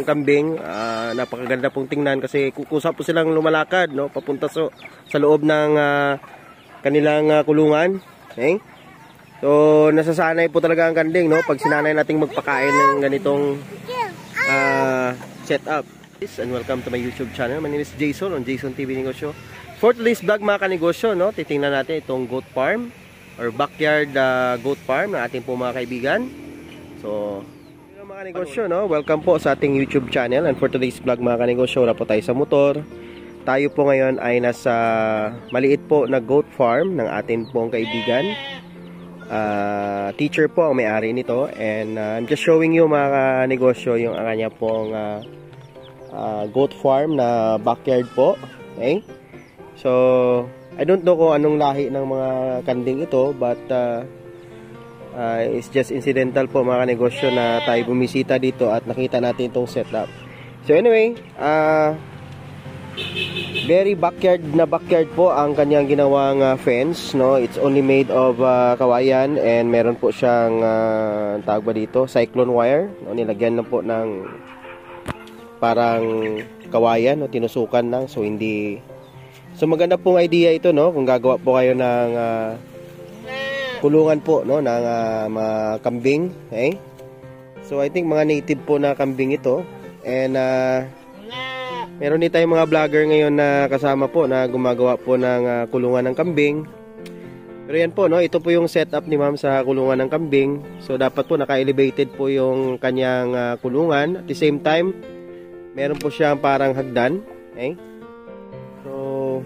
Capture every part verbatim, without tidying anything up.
kambing. Uh, napakaganda pong tingnan kasi kukusa po silang lumalakad, no, papunta so, sa loob ng uh, kanilang uh, kulungan. Okay? So nasasanay po talaga ang kambing, no, pag sinanay nating magpakain ng ganitong uh, setup. And welcome to my YouTube channel. My name is Jason on Jason T V Negosyo. For today's vlog mga kanegosyo, no, titingnan natin itong goat farm or backyard uh, goat farm ng ating po mga kaibigan. So mga kanegosyo, no, welcome po sa ating YouTube channel. And for today's vlog mga kanegosyo, wala po tayo sa motor. Tayo po ngayon ay nasa maliit po na goat farm ng ating pong kaibigan. Uh, teacher po ang may-ari nito. And uh, I'm just showing you mga kanegosyo yung kanya pong uh, uh, goat farm na backyard po. Okay? So, I don't know kung anong lahi ng mga kanding ito, but uh, uh, it's just incidental po mga kanegosyo na tayo bumisita dito at nakita natin itong setup. So anyway, uh, very backyard na backyard po ang kanyang ginawang uh, fence, no? It's only made of uh, kawayan and meron po siyang uh, tawag ba dito, cyclone wire, no? Nilagyan lang po ng parang kawayan, no? Tinusukan lang, so hindi. So maganda pong idea ito, no, kung gagawa po kayo ng uh, kulungan po, no, ng uh, mga kambing, okay? So I think mga native po na kambing ito. And uh, meron din tayong mga vlogger ngayon na kasama po na gumagawa po ng uh, kulungan ng kambing. Pero yan po, no, ito po yung setup ni ma'am sa kulungan ng kambing. So dapat po naka-elevated po yung kanyang uh, kulungan. At the same time, meron po siyang parang hagdan, okay? So,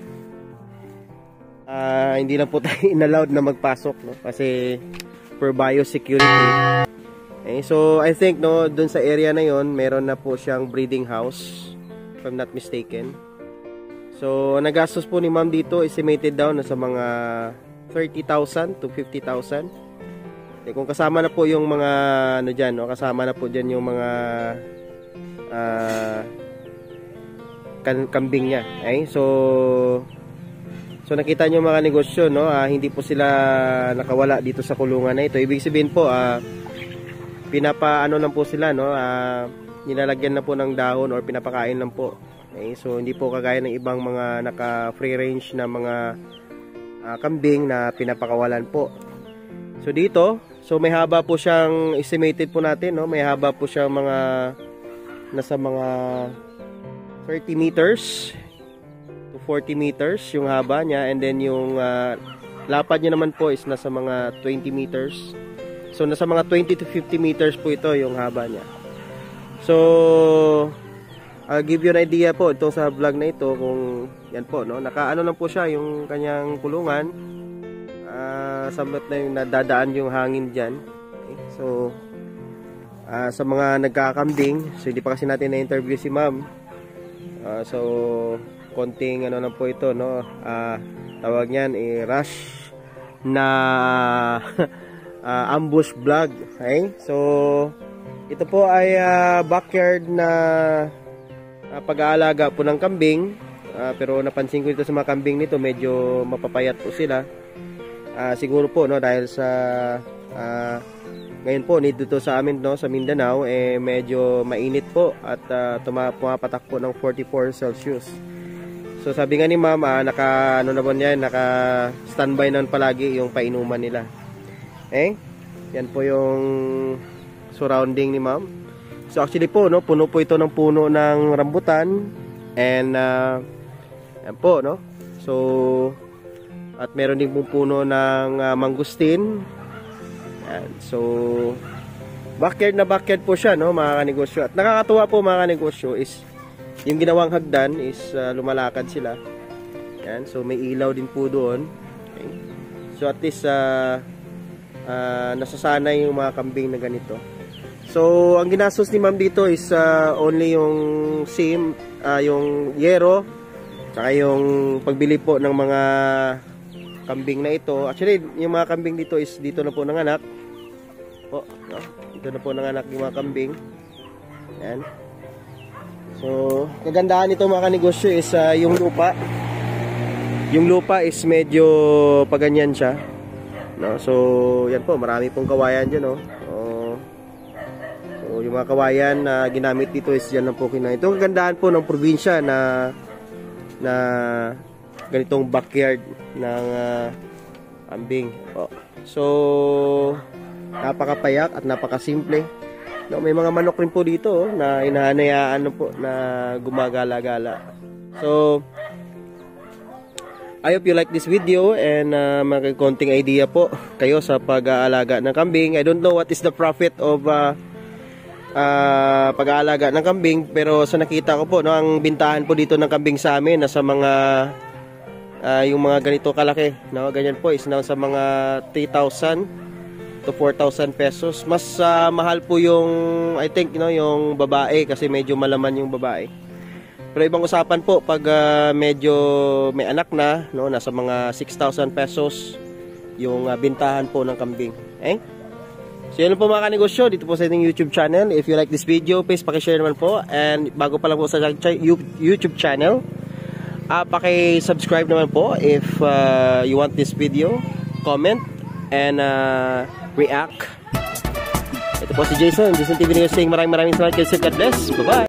uh, hindi lang po tayo inallowed na magpasok, no? Kasi for biosecurity. Okay, so I think, no, dun sa area na yon meron na po siyang breeding house, if I'm not mistaken. So, nagastos po ni ma'am dito, estimated daw na sa mga thirty thousand to fifty thousand. Okay, kung kasama na po yung mga ano dyan, no? Kasama na po dyan yung mga uh, kambing niya. Okay? So So nakita niyo mga negosyo, no, ah, hindi po sila nakawala dito sa kulungan na ito. Ibig sabihin po, ah, pinapaano lang po sila, no, ah, nilalagyan na po ng dahon or pinapakain lang po. Okay? So hindi po kagaya ng ibang mga naka free range na mga ah, kambing na pinapakawalan po. So dito, so may haba po siyang estimated po natin, no, may haba po siyang mga nasa mga thirty meters to forty meters yung haba niya, and then yung uh, lapad niya naman po is nasa mga twenty meters. So nasa mga twenty to fifty meters po ito yung haba niya. So I'll give you an idea po itong sa vlog na ito kung yan po, no, nakaano lang po siya yung kanyang kulungan. Uh, sabat na yung nadadaan yung hangin dyan. Okay? So uh, sa mga nagkakambing, so hindi pa kasi natin na-interview si ma'am. Uh, so konting ano lang po ito, no, uh, tawag niyan eh, rush na uh, ambush vlog. Okay? So ito po ay uh, backyard na uh, pag-aalaga po ng kambing, uh, pero napansin ko ito sa mga kambing nito, medyo mapapayat po sila. Uh, siguro po, no, dahil sa uh, ngayon po dito sa amin, no, sa Mindanao, eh medyo mainit po at uh, tumapatak po ng forty-four Celsius. So sabi nga ni ma'am, ah, naka ano na po niyan, naka standby na palagi yung painuman nila. Eh, yan po yung surrounding ni ma'am. So actually po, no, puno po ito ng puno ng rambutan and uh, yan po, no. So at meron din pong puno ng uh, mangustin. Yan. So backyard na backyard po siya, no, mga kanegosyo. At nakakatuwa po mga kanegosyo is yung ginawang hagdan is uh, lumalakad sila. Yan. So may ilaw din po doon. Okay. So at least uh, uh, nasasanay yung mga kambing na ganito. So ang ginastos ni ma'am dito is uh, only yung sim, uh, yung yero, saka yung pagbili po ng mga kambing na ito. Actually yung mga kambing dito is dito na po nanganak po, no? Dito na po nanganak yung mga kambing. Yan. So kagandahan nito mga kanegosyo is uh, yung lupa. Yung lupa is medyo paganyan siya, no? So yan po, marami pong kawayan dyan, no? So, so yung mga kawayan na ginamit dito is dyan lang po kinain. Ito ang kagandahan po ng probinsya na na ganitong backyard ng uh, kambing. Oh. So, napakapayak at napakasimple. No, may mga manok rin po dito oh, na inahanayaan po na gumagala-gala. So, I hope you like this video and uh, magkakonting idea po kayo sa pag-aalaga ng kambing. I don't know what is the profit of uh, uh, pag-aalaga ng kambing, pero sa nakita ko po, no, ang bintahan po dito ng kambing sa amin nasa mga uh, yung mga ganito kalaki, no, ganyan po is nasa mga three thousand to four thousand pesos. Mas uh, mahal po yung I think you know, yung babae kasi medyo malaman yung babae. Pero ibang usapan po pag uh, medyo may anak na, no, nasa mga six thousand pesos yung uh, bintahan po ng kambing. Eh? So yun po mga kanegosyo, dito po sa ating YouTube channel. If you like this video, please paki-share naman po. And bago pa lang po sa YouTube channel, uh, paki-subscribe naman po if uh, you want this video, comment, and uh, react. Ito po si Jason, Jason T V News saying maraming maraming salamat kayo. God bless. Bye-bye.